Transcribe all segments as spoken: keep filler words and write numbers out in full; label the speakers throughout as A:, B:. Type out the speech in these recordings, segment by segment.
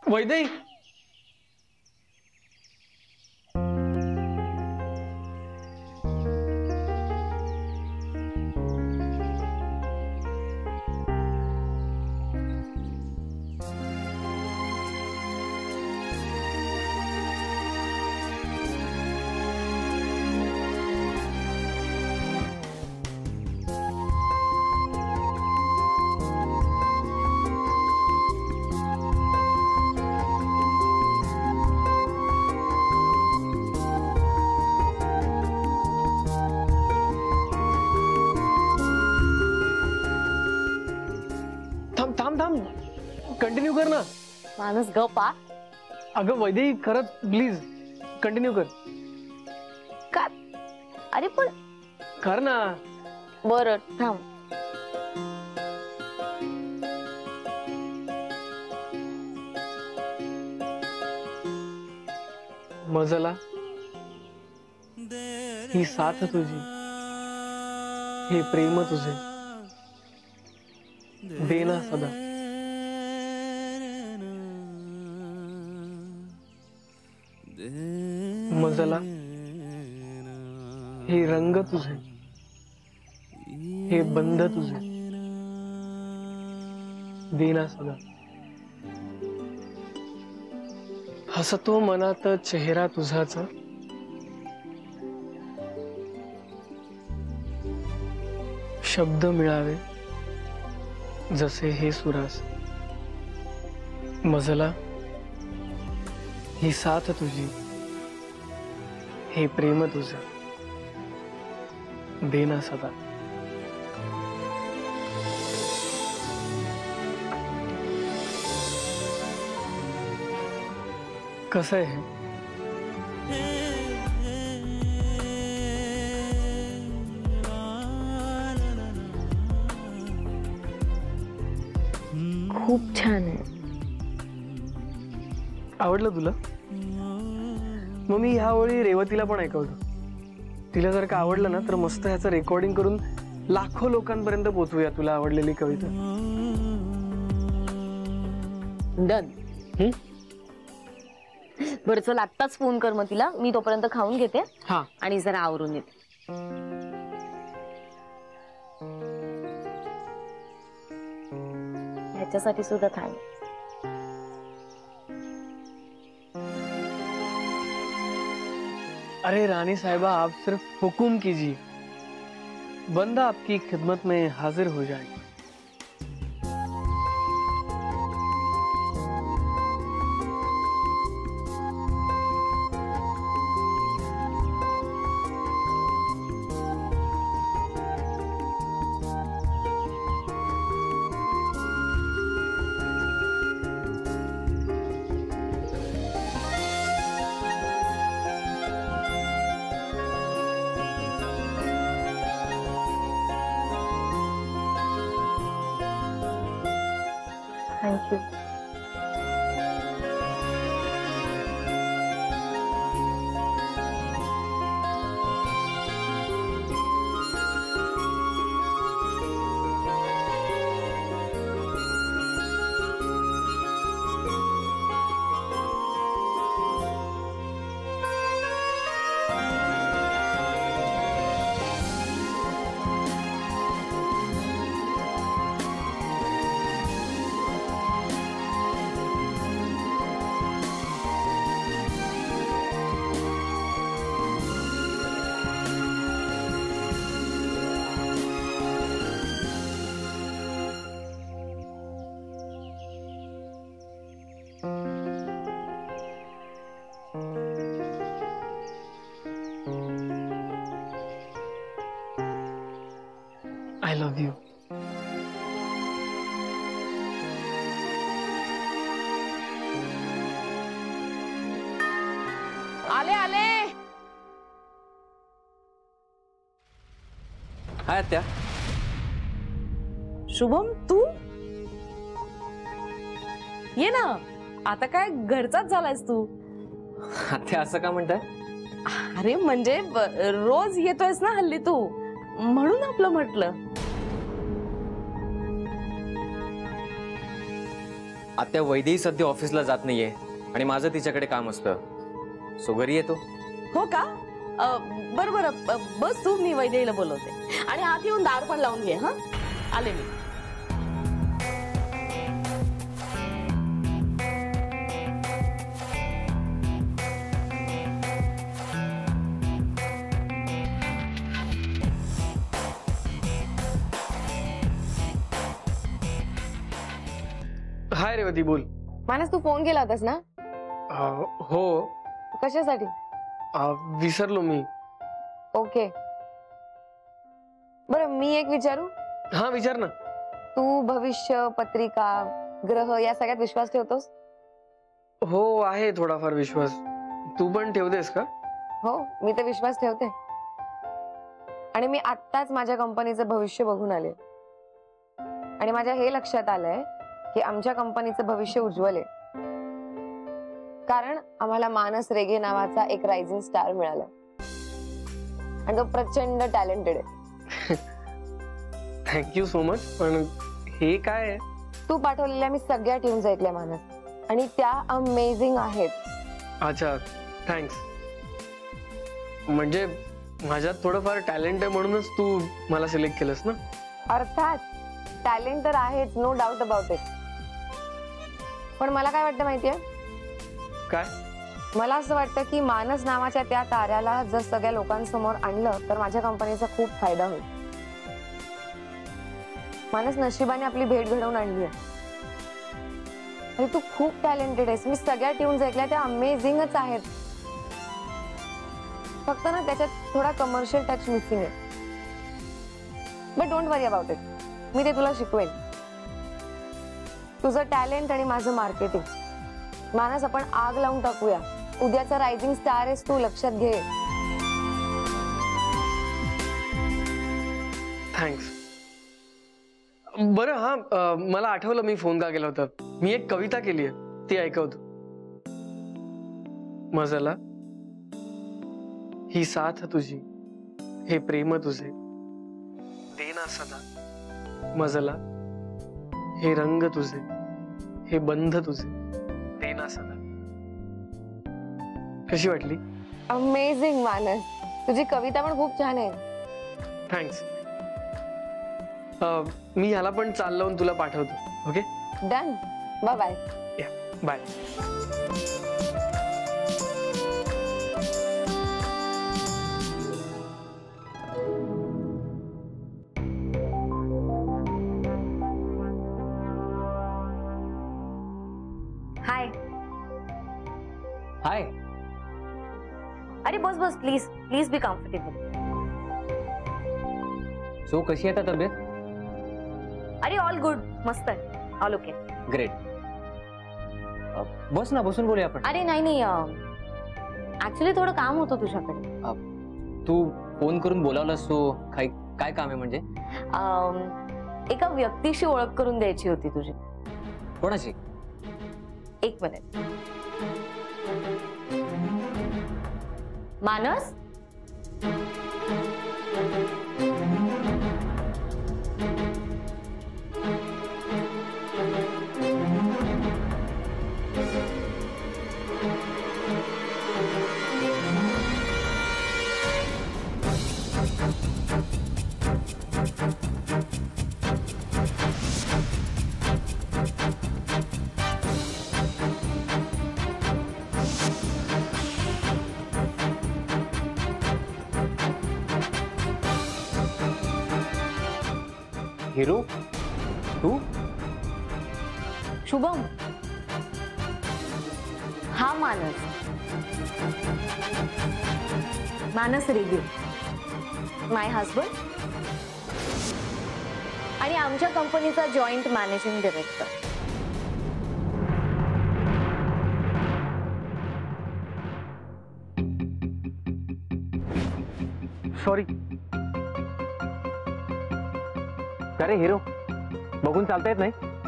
A: वैदेही, थांब थांब कंटिन्यू कर ना.
B: माणूस गप्पा.
A: अगं वैदेही खरंच प्लीज कंटिन्यू कर.
B: का? अरे पण
A: कर ना.
B: बरं थांब.
A: मजला ही साथ तुझी, हे प्रेम तुझे देना सदा. मजला हे रंग तुझे, हे बंध तुझे देना सदा. हसतो मनात चेहरा तुझाच, शब्द मिळावे जसे हे सुरास. मजला ही साथ तुझी, हे प्रेम तुझे देना सदा. कसं आहे?
B: खूप छान आहे.
A: आवडलं तुला? मग मी ह्या ओळी रेवतीला पण ऐकवतो. तिला जर का आवडलं ना तर मस्त ह्याचं रेकॉर्डिंग करून लाखो लोकांपर्यंत पोहोचवूया तुला आवडलेली कविता.
B: डन. बरं चल आत्ताच फोन कर मग तिला. मी तोपर्यंत खाऊन घेते
A: हा
B: आणि जरा आवरून येते. ह्याच्यासाठी सुद्धा थांब.
A: अरे रानी साहिबा, आप सिर्फ हुकुम कीजिए, बंदा आपकी खिदमत में हाजिर हो जाएगा.
B: Thank you. I love you. आले आले.
C: हाय आत्या.
B: शुभम तू ये ना. आता काय घरचाच झालायस तू.
C: आत्या असं का म्हणताय?
B: अरे म्हणजे रोज येतोयस ना हल्ली तू, म्हणून आपलं म्हटलं.
C: आत्या वैदेही सध्या ऑफिसला जात नाहीये आणि माझं तिच्याकडे काम असतं, सो घरी येतो.
B: हो का? बरं बरं, अ, बस तू, मी वैदेहीला बोलवते. आणि आत येऊन दार पण लावून घे. हा, आले मी.
A: हाय रेवती, बोल.
D: मानस, तू फोन केला होतास ना?
A: अं, हो.
D: कशासाठी?
A: अं, विसरलो मी.
D: ओके. बरं, मी एक विचारू?
A: हा, विचार ना.
D: तू भविष्य, पत्रिका, ग्रह या सगळ्यात विश्वास ठेवतोस?
A: हो, आहे थोडाफार विश्वास. तू पण ठेवतेस का?
D: हो, मी तर विश्वास ठेवते. आणि मी आत्ताच माझ्या कंपनीचं भविष्य बघून आले आणि माझ्या हे लक्षात आलंय की आमच्या कंपनीचं भविष्य उज्ज्वल आहे, कारण आम्हाला मानस रेगे नावाचा एक रायझिंग स्टार मिळाला आणि तो प्रचंड टॅलेंटेड आहे.
A: Thank you so much. पण हे काय आहे?
D: तू पाठवलेल्या मी सगळ्या ट्यून्स ऐकल्या मानस, आणि त्या अमेझिंग आहेत.
A: अच्छा, थँक्स. म्हणजे माझ्यात थोडंफार टॅलेंट आहे म्हणूनच तू मला सिलेक्ट केलंस ना?
D: अर्थात टॅलेंट तर आहेच, नो डाऊट अबाउट इट. पण मला काय वाटतं माहितीये?
A: काय?
D: मला असं वाटतं की मानस नावाच्या त्या ताऱ्याला जर सगळ्या लोकांसमोर आणलं तर माझ्या कंपनीचा खूप फायदा होईल. मानस, नशिबाने आपली भेट घडवून आणली आहे. आणि तू खूप टॅलेंटेड आहेस. मी सगळ्या ट्यून्स ऐकल्या, त्या अमेझिंगच आहेत. फक्त ना त्याच्यात थोडा कमर्शियल टच मिसिंग आहे. But don't worry about it, मी ते तुला शिकवेन. तुझं टॅलेंट आणि माझं मार्केटिंग. मानस, आपण आग लावून टाकूया. उद्याचा रायझिंग स्टार आहेस तू, लक्षात घे.
A: थँक्स. बरं, हा, अं, मला आठवलं मी फोन का केला होता. मी एक कविता केली आहे, ती ऐकवतो. मजला ही साथ तुझी, हे प्रेम तुझे, देना सदा. मजला हे रंग तुझे, हे बंध तुझे, देना सदा. कशी वाटली?
D: अमेझिंग मानस, तुझी कविता पण खूप छान आहे.
A: थँक्स. मी ह्याला पण चाल लावून तुला पाठवतो. Okay,
D: done. Bye bye.
A: Yeah, bye.
E: Hi.
C: Hi.
E: अरे बस बस, please please be comfortable.
C: So कशी आहे आता तब्येत?
E: अरे ऑल गुड, मस्त आहे, ऑल ओके.
C: ग्रेट. बस ना, बसून बोलूया आपण.
E: अरे नाही नाही, ऍक्च्युली थोडं काम होतं तुझ्याकडे.
C: तू फोन करून बोलावलास, तो काय काय काम आहे म्हणजे?
E: अम, एका व्यक्तीशी ओळख करून द्यायची होती तुझी.
C: कोणाशी?
E: एक मिनिट. मानस,
C: हिरो, तू?
E: शुभम, हा मानस, मानस रेगे, माय हजबंड आणि आमच्या कंपनीचा जॉईंट मॅनेजिंग डायरेक्टर.
A: सॉरी.
C: अरे हिरो, बघून चालता येत नाही?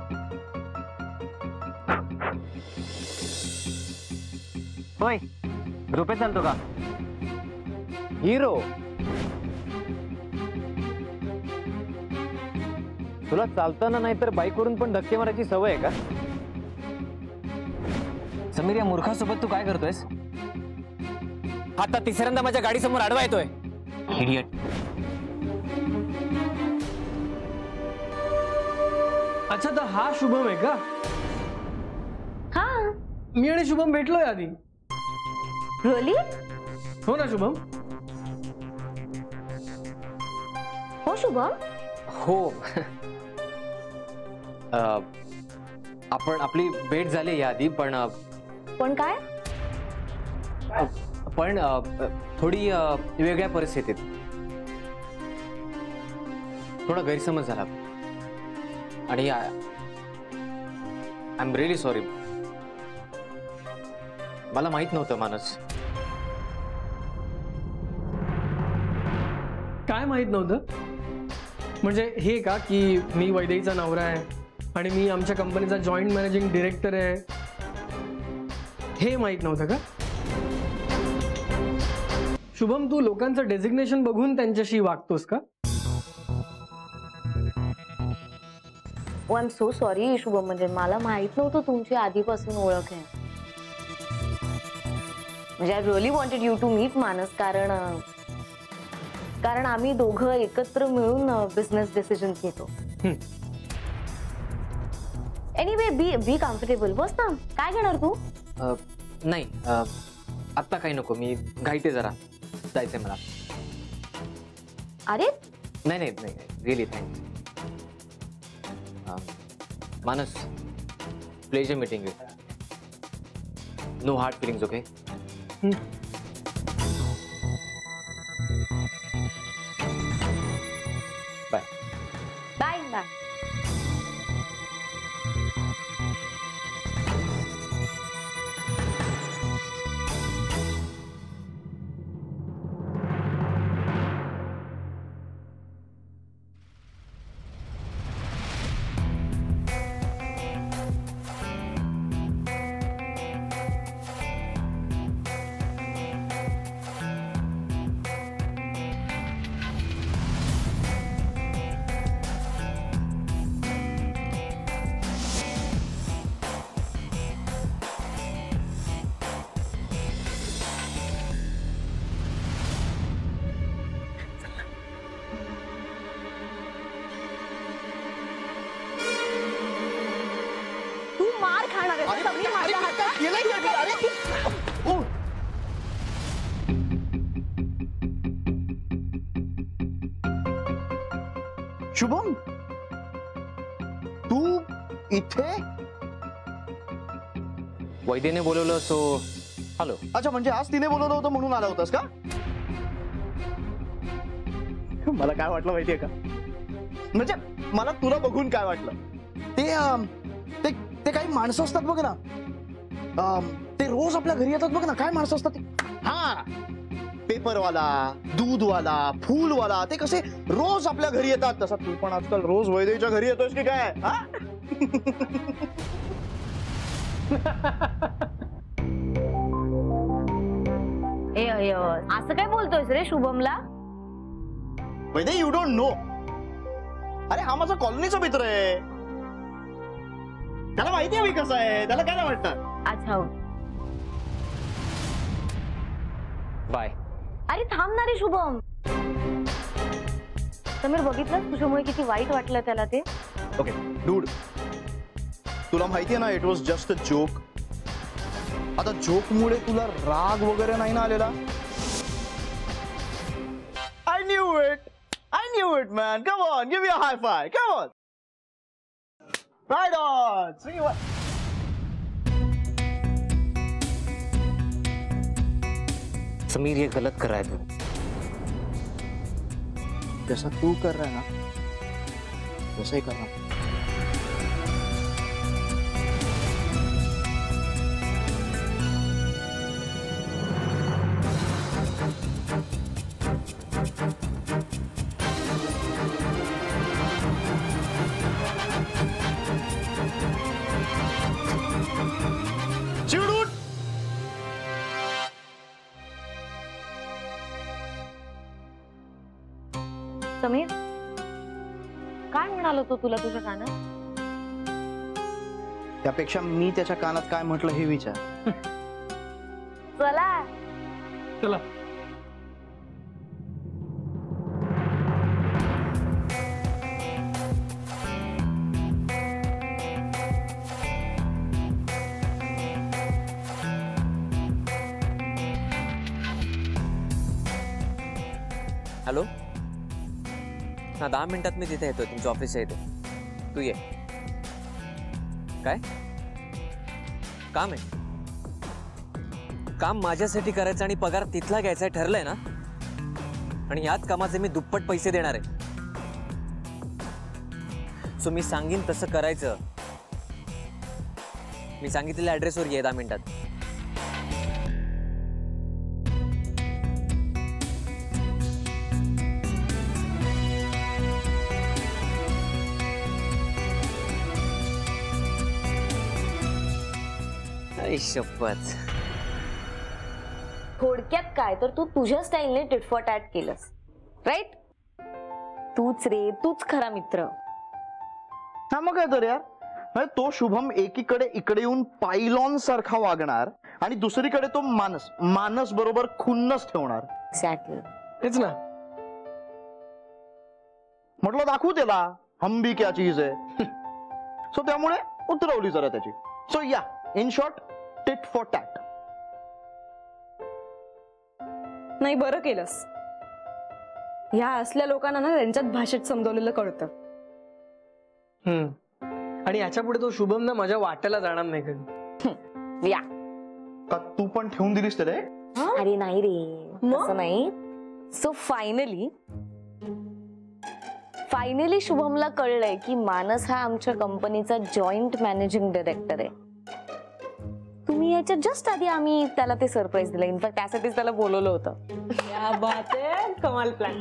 C: होय, झोपेत चालतो का? हिरो, तुला चालताना नाही तर बाईकवरून पण धक्के मारायची सवय आहे का? समीर, या मूर्खासोबत तू काय करतोयस? आता तिसऱ्यांदा माझ्या गाडीसमोर आडवा येतोय. इडियट.
A: अच्छा, तर हा शुभम आहे का?
B: हा.
A: मी आणि शुभम भेटलोय आधी.
B: रिअली?
A: हो ना शुभम?
B: हो शुभम.
C: हो. अ, आपण आपली भेट झाली याआधी, पण अ,
B: पण काय?
C: अ, पण अ, थोडी अ, वेगळ्या परिस्थितीत. थोडा गैरसमज झाला आणि आय एम रिअली सॉरी. मला माहित नव्हतं मानस.
A: काय माहित नव्हतं? म्हणजे हे का की मी वैदेहीचा नवरा आहे आणि मी आमच्या कंपनीचा जॉईंट मॅनेजिंग डिरेक्टर आहे, हे माहित नव्हतं का? शुभम, तू लोकांचं डेझिग्नेशन बघून त्यांच्याशी वागतोस का?
B: Oh I am so sorry Shubham, म्हणजे मला माहित नव्हतं तुमची आधीपासून ओळख आहे. म्हणजे I really wanted you to meet Manas, कारण कारण आम्ही दोघं एकत्र मिळून बिझनेस डिसिजन घेतो. Anyway, be be comfortable. बस ना. काय घेणार तू?
C: अ, नाही, अ, आत्ता काही नको. मी घाईते जरा, जायचंय मला.
B: अरे
C: नाही नाही नाही, really thanks. Manas, pleasure meeting you. No hard feelings, okay? Bye.
B: Bye bye.
F: Shubham, तू इथे?
C: वैद्यने बोलवलं सो हॅलो.
F: अच्छा, म्हणजे आज तिने बोलवलं होतं म्हणून आला होतास का? मला काय वाटलं माहितीये का, म्हणजे मला तुला बघून काय वाटलं, ते अं, ते ते काही माणसं असतात बघ ना, अं, ते रोज आपल्या घरी येतात बघ ना. काय माणसं असतात ते? हा, पेपरवाला, दूधवाला, फूलवाला, ते कसे रोज आपल्या घरी येतात, तसा तू पण आजकाल रोज वैदेहीच्या घरी येतोस की काय? हा?
B: ए अय, असं काय बोलतोयस रे शुभमला?
F: Vaidehi, you don't know. अरे हा माझा कॉलनीचा मित्र आहे, त्याला माहिती आहे मी कसं आहे, त्याला काय नाही वाटतं.
B: अच्छा.
C: बाय.
B: अरे थांब ना रे शुभम. समीर, बघितलं तुझ्यामुळे किती वाईट वाटलं त्याला ते.
F: ओके डूड, तुला माहिती आहे ना, it was just a joke. आता जोक मुळे तुला राग वगैरे नाही ना आलेला? I knew it, I knew it man. Come on, give me a high five. Come on, right on. See what
C: Sameer, ये गलत कर रहा है तू.
F: जैसा तू कर रहा है ना, वैसा ही करना. चिडूट.
B: समीर, काय म्हणालो तो तुला तुझ्या कानात?
F: त्यापेक्षा मी त्याच्या कानात काय म्हटलं हे विचार.
B: चला
A: चला.
C: हॅलो, हा दहा मिनिटात मी तिथे येतोय तुमच्या ऑफिसच्या इथे. तू ये. काय काम आहे? काम माझ्यासाठी करायचं आणि पगार तिथला घ्यायचा ठरलंय ना, आणि याच कामाचे मी दुप्पट पैसे देणार आहे. सो मी सांगीन तसं करायचं. मी सांगितलेल्या ऍड्रेसवर ये दहा मिनिटात. शपथ.
B: थोडक्यात काय तर तू तुझ्या स्टाईलने टिटफॉट ऍट केलंस, राईट? तूच रे, तूच खरा मित्र.
F: हा मग काय तर यार, म्हणजे तो शुभम एकीकडे इकडे येऊन पायलॉन सारखा वागणार आणि दुसरीकडे तो मानस मानस बरोबर खुन्नस ठेवणार.
B: एक्झॅक्टली.
A: तेच ना.
F: म्हटलं दाखवू त्याला हम भी क्या चीज आहे. सो त्यामुळे उतरवली जरा त्याची. So yeah in short tit for tat.
G: नाही, बरं केलंस. ह्या असल्या लोकांना ना त्यांच्यात भाषेत समजवलेलं कळतं.
A: हम्म. आणि याच्या पुढे तो शुभम ना माझ्या वाट्याला जाणार नाही कधी.
B: या.
F: का तू पण ठेवून दिलीस रे?
B: अरे नाही रे, असं नाही. सो फायनली फायनली शुभमला कळलंय की मानस हा आमच्या कंपनीचा जॉईंट मॅनेजिंग डायरेक्टर आहे. तुम्ही याच्या जस्ट आधी आम्ही त्याला ते सरप्राईज दिलं. इनफॅक्ट त्यासाठीच त्याला बोलवलं होतं.
G: या बात आहे, कमाल प्लॅन.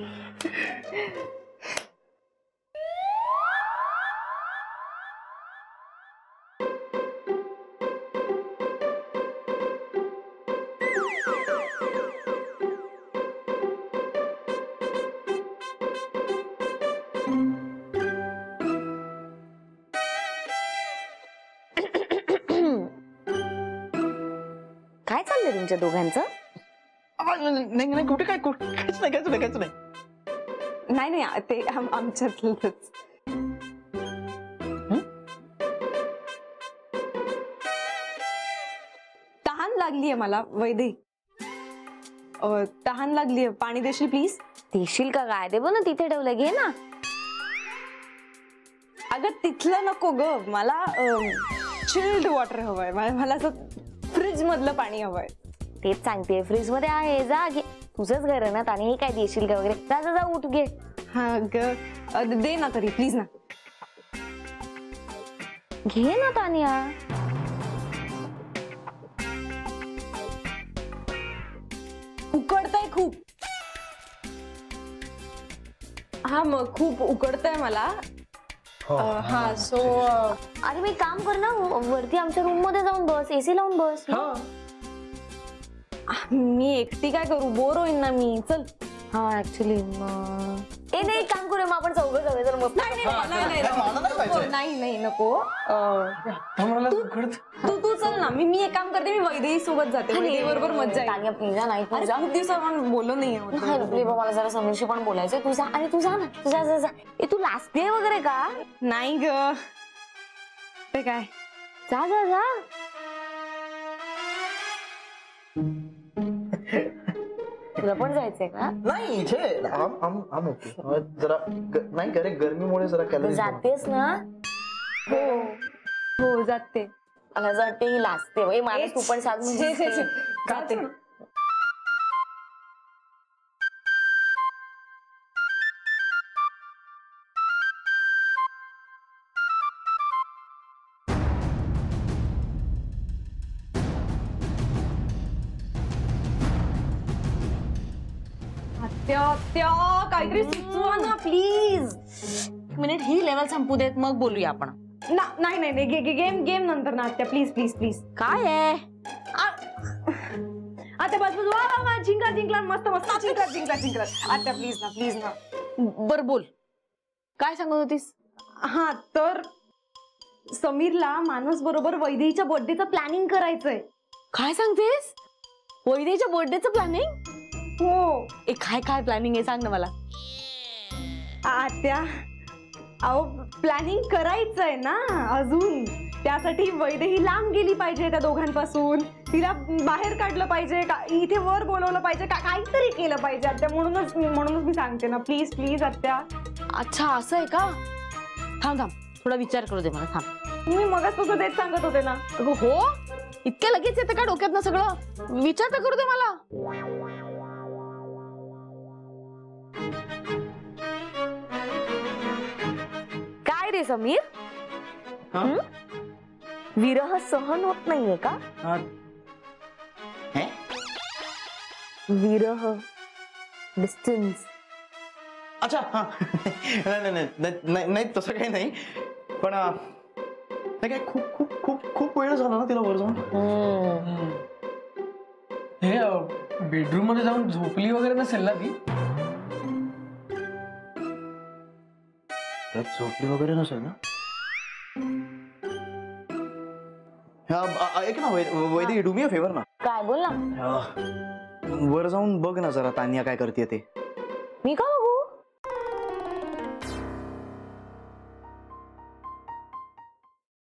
B: काय चाललंय तुमच्या दोघांचं?
F: नाही नाही कुठे काय कुठे काहीच नाही काहीच नाही काहीच नाही.
G: नाही नाही, ते आम- आमच्यातलंच. तहान लागलीये मला वैदे. अं, तहान लागलीये, पाणी देशील प्लीज?
B: देशील का काय? ते बघ ना तिथे ठेवलं, घे ना.
G: अगं तिथलं नको ग, मला चिल्ड वॉटर हवंय. मला असं फ्रीज मधलं पाणी हवंय.
B: तेच सांगते, फ्रीज मध्ये आहे, जा घे. तुझंच घर आहे ना, आणि काय देशील का वगैरे? जा जा जा, उठ घे.
G: हा ग, अं, दे ना तरी प्लीज ना.
B: घे ना तानिया.
G: उकडतंय खूप. हा मग खूप उकडतंय मला. अं, हा सो
B: अरे मी काम कर ना, वरती आमच्या रूम मध्ये जाऊन बस, एसी लावून बस.
G: मी एकटी काय करू, बोर होईन ना मी. चल.
B: हा ऍक्च्युली ए नाही, काम करूया मग आपण चौघं जाऊया जर मस्त.
G: नाही नाही नाही, नको, नाही नाही नको. अं, तू तू चल ना. मी मी एक काम करते, मी वैदेही सोबत जाते. वैदेही बरोबर मज्जा येईल.
B: तानिया प्लीज नाही,
G: अरे
B: तुझा
G: खूप दिवसापासून बोललो नाही.
B: मला जरा समीरशी पण बोलायचंय. तुझा आणि तुझा ना, तुझा जा जा. ए तू लाजते वगैरे का?
G: नाही ग, ते काय.
B: जा जा जा. तुला पण जायचंय का?
F: नाही छे आम आम आम ओके. जरा ग- नाही करे गरमीमुळे जरा
B: तू
F: कॅलरीज.
B: जातेस ना?
G: हो हो जाते.
B: मला असं वाटतं ही लाजते. ए मला तू पण सांग
G: छे, छे, छे.
B: म्हणजे.
G: जाते. आत्या आत्या काहीतरी सुचवा ना प्लीज.
E: एक मिनिट ही लेवल संपू देत, मग बोलूया आपण.
G: नाही नाही नाही, गेम गेम नंतर ना आत्या, प्लीज प्लीज प्लीज.
E: काय आहे?
G: आता बस बस, वा वा वा, जिंकला जिंकला, मस्त मस्त, जिंकला जिंकला जिंकला. आता प्लीज ना प्लीज ना.
E: बर बोल, काय सांगत होतीस?
G: हा तर समीरला मानस बरोबर वैदेहीच्या बर्थडेचं प्लॅनिंग करायचंय.
B: काय सांगतेस? वैदेहीच्या बर्थडेचं प्लॅनिंग?
G: हो
B: ए काय काय प्लॅनिंग आहे सांग ना मला.
G: आत्या, अहो प्लॅनिंग करायचंय ना अजून. त्यासाठी वैदेही लांब गेली पाहिजे त्या दोघांपासून. तिला बाहेर काढलं पाहिजे का इथे वर बोलवलं पाहिजे का काहीतरी केलं पाहिजे आत्या. म्हणूनच म्हणूनच मी सांगते ना, प्लीज प्लीज आत्या.
B: अच्छा असं आहे का? थांब थांब थोडा विचार करू दे मला. थांब.
G: तुम्ही मगाचपासून तेच सांगत होते ना.
B: अगं हो, इतक्या लगेच येतं का डोक्यात ना सगळं? विचार तर करू दे मला.
E: काय रे समीर, हं? विरह सहन होत नाहीये का?
F: हे?
E: विरह, डिस्टन्स.
F: अच्छा हा नाही नाही नाही नाही नाही नाही तसं काही नाही पण अं, नाही काय खूप खूप खूप खूप वेळ झाला ना तिला वर जाऊन.
A: हे बेडरूम मध्ये जाऊन झोपली वगैरे नसेल ना ती?
F: त्यात झोपली वगैरे नसेल ना. हा अ- ऐक ना वै- Vaidehi, do me a favour ना.
E: काय बोल ना.
F: अं, वर जाऊन बघ ना जरा तान्या काय करते ते.
E: मी का बघू?